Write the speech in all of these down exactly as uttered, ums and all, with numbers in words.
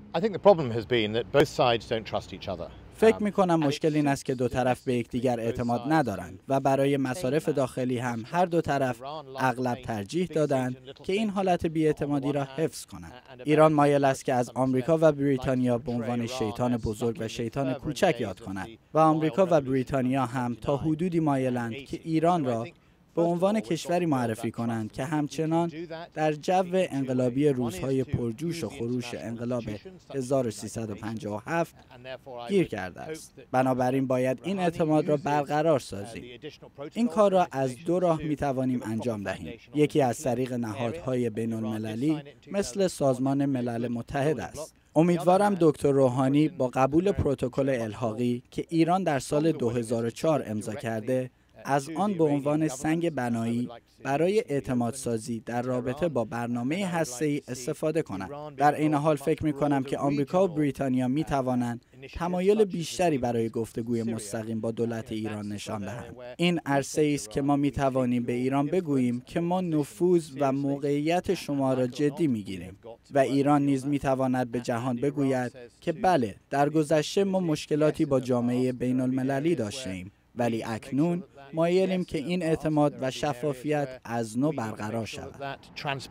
فکر می کنم مشکل این است که دو طرف به یکدیگر اعتماد ندارند و برای مصارف داخلی هم هر دو طرف اغلب ترجیح دادند که این حالت بی‌اعتمادی را حفظ کنند. ایران مایل است که از آمریکا و بریتانیا به عنوان شیطان بزرگ و شیطان کوچک یاد کند و آمریکا و بریتانیا هم تا حدودی مایلند که ایران را به عنوان کشوری معرفی کنند که همچنان در جو انقلابی روزهای پرجوش و خروش انقلاب هزار و سیصد و پنجاه و هفت گیر کرده است. بنابراین باید این اعتماد را برقرار سازیم. این کار را از دو راه می توانیم انجام دهیم. یکی از طریق نهادهای بین المللی مثل سازمان ملل متحد است. امیدوارم دکتر روحانی با قبول پروتکل الحاقی که ایران در سال دو هزار و چهار امضا کرده، از آن به عنوان سنگ بنایی برای اعتماد سازی در رابطه با برنامه هسته‌ای استفاده کنند. در این حال فکر می کنم که آمریکا و بریتانیا می توانند تمایل بیشتری برای گفتگوی مستقیم با دولت ایران نشان دهند. این عرصه‌ای است که ما می توانیم به ایران بگوییم که ما نفوذ و موقعیت شما را جدی می گیریم و ایران نیز می تواند به جهان بگوید که بله، در گذشته ما مشکلاتی با جامعه بین المللی داشتیم، ولی اکنون مایلیم که این اعتماد و شفافیت از نو برقرار شود.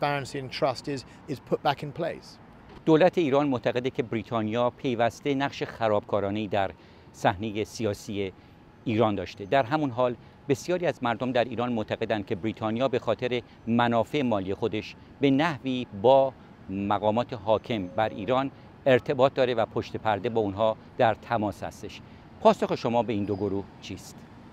دولت ایران معتقده که بریتانیا پیوسته نقش خرابکارانه‌ای در صحنه سیاسی ایران داشته. در همون حال بسیاری از مردم در ایران معتقدند که بریتانیا به خاطر منافع مالی خودش به نحوی با مقامات حاکم بر ایران ارتباط داره و پشت پرده با اونها در تماس هستش. پاسخ شما به این دو گروه چیست؟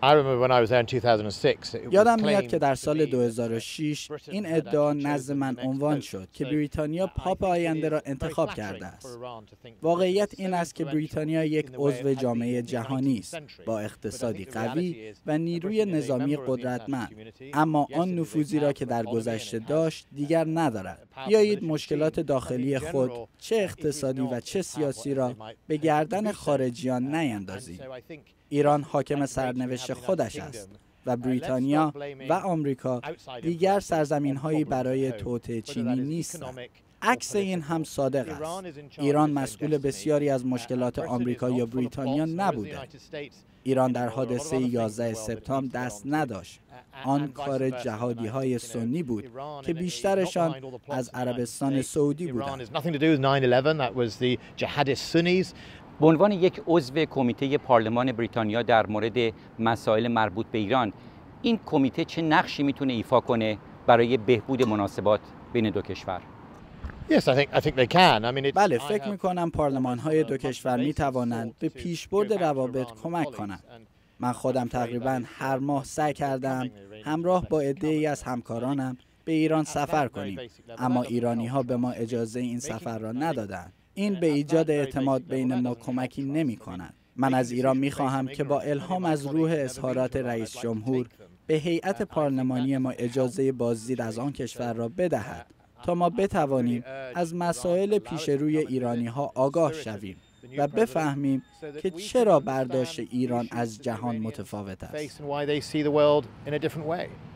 یادم میاد که در سال دو هزار و شش این ادعا نزد من عنوان شد که بریتانیا پاپ آینده را انتخاب کرده است. واقعیت این است که بریتانیا یک عضو جامعه جهانی است با اقتصادی قوی و نیروی نظامی قدرتمند، اما آن نفوذی را که در گذشته داشت دیگر ندارد. بیایید مشکلات داخلی خود چه اقتصادی و چه سیاسی را به گردن خارجیان نیندازیم. ایران حاکم سرنوشت خودش است و بریتانیا و آمریکا دیگر سرزمین‌هایی برای توطئه چینی نیستند. عکس این هم صادق است. ایران مسئول بسیاری از مشکلات آمریکا یا بریتانیا نبوده. ایران در حادثه یازده سپتامبر دست نداشت. آن کار جهادی‌های سنی بود که بیشترشان از عربستان سعودی بودند. به عنوان یک عضو کمیته پارلمان بریتانیا در مورد مسائل مربوط به ایران، این کمیته چه نقشی میتونه ایفا کنه برای بهبود مناسبات بین دو کشور؟ بله، فکر می‌کنم پارلمان‌های دو کشور می‌توانند به پیشبرد روابط کمک کنند. من خودم تقریباً هر ماه سعی کردم همراه با عده‌ای از همکارانم به ایران سفر کنیم، اما ایرانی‌ها به ما اجازه این سفر را ندادند. این به ایجاد اعتماد بین ما کمکی نمی کند. من از ایران می خواهم که با الهام از روح اظهارات رئیس جمهور به هیئت پارلمانی ما اجازه بازدید از آن کشور را بدهد تا ما بتوانیم از مسائل پیش روی ایرانی ها آگاه شویم و بفهمیم که چرا برداشت ایران از جهان متفاوت است.